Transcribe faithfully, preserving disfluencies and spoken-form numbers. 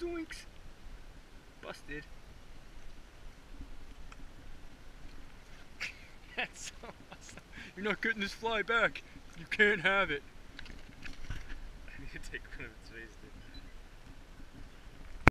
Yoinks! Busted. That's so awesome. You're not getting this fly back. You can't have it. I need to take one of its face, dude.